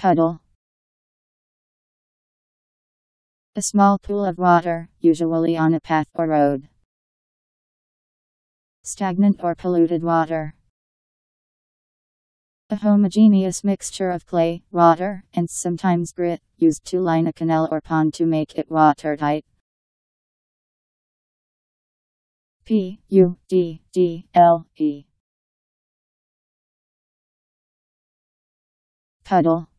Puddle. A small pool of water, usually on a path or road. Stagnant or polluted water. A homogeneous mixture of clay, water, and sometimes grit, used to line a canal or pond to make it watertight. Puddle.